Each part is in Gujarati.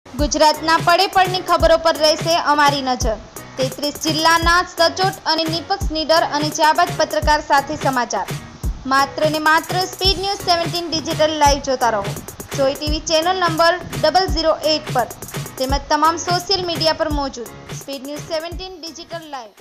ગુજરાતના પડે પડની ખબરો પર રહેશે અમારી નજર। 33 જિલ્લાના સચોટ અને નિષ્પક્ષ નીડર અને જાબાજ પત્રકાર સાથે સમાચાર। માત્ર ને માત્ર સ્પીડ ન્યૂઝ 17 ડિજિટલ લાઈવ જોતા રહો। જોઈ ટીવી ચેનલ નંબર 008 પર તેમજ તમામ સોશિયલ મીડિયા પર મોજૂદ speed news 17 digital live.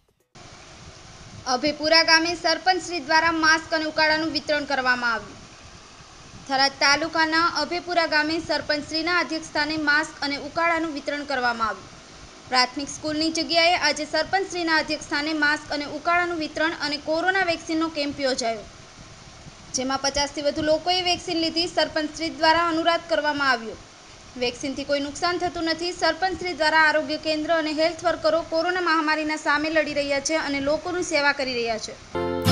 Abhepura ગામે સરપંચશ્રી દ્વારા માસ્ક અને ઉકાળાનું વિતરણ કરવામાં આવ્યું। થરાદ તાલુકાના અભેપુરા ગામે સરપંચશ્રીના અધ્યક્ષસ્થાને માસ્ક અને ઉકાળાનું વિતરણ કરવામાં આવ્યું। પ્રાથમિક સ્કૂલની જગ્યાએ આજે સરપંચશ્રીના અધ્યક્ષસ્થાને માસ્ક અને ઉકાળાનું વિતરણ અને કોરોના વેક્સિનનો કેમ્પ યોજાયો, જેમાં 50થી વધુ લોકોએ વેક્સિન લીધી। સરપંચશ્રી દ્વારા અનુરોધ કરવામાં આવ્યો, વેક્સિનથી કોઈ નુકસાન થતું નથી। સરપંચશ્રી દ્વારા આરોગ્ય કેન્દ્ર અને હેલ્થ વર્કરો કોરોના મહામારીના સામે લડી રહ્યા છે અને લોકોની સેવા કરી રહ્યા છે।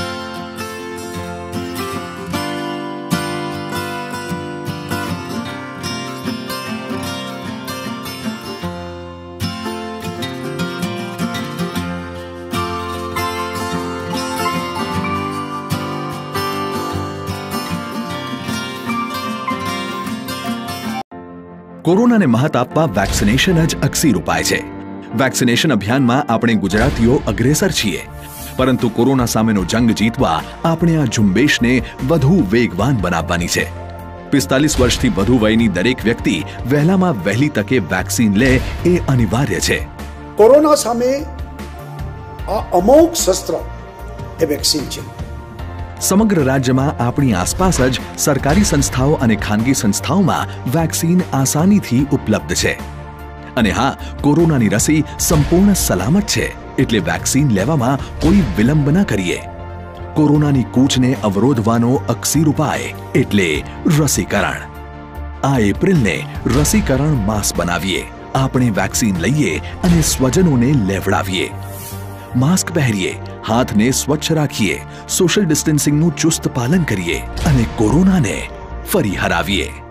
कोरोना ने महत आपवा वेक्सिनेशन ज अक्सीर उपाय छे। वेक्सिनेशन अभियान में आपणे गुजरातीओ अग्रेसर छीए, परंतु कोरोना सामेनो जंग जीतवा आपणे आ झुंबेश ने वधु वेगवान बनाववानी छे। 45 वर्षथी वधु वयनी दरेक व्यक्ति वहेलामां वहेली तके वेक्सिन ले ए अनिवार्य छे। कोरोना सामे आ अमोघ शस्त्र ए वेक्सिन छे। समग्र राज्य में अपनी आसपास ज सरकारी संस्थाओं और खानगी संस्थाओं में वेक्सिन आसानी थी उपलब्ध है। अने हाँ, कोरोना नी रसी संपूर्ण सलामत है, एटले वेक्सिन लेवामां कोई विलंब न करिए। कोरोना नी कूच ने अवरोधवानो अक्सीर उपाय एटले रसीकरण। आ एप्रिल ने रसीकरण मास बनावीए, आपणे वेक्सिन लईए अने स्वजनोने लेवडावीए। मास्क पहरिए, हाथ ने स्वच्छ राखिए, सोशल डिस्टन्सिंग નું ચુસ્ત પાલન કરીએ અને કોરોનાને ફરી હરાવીએ।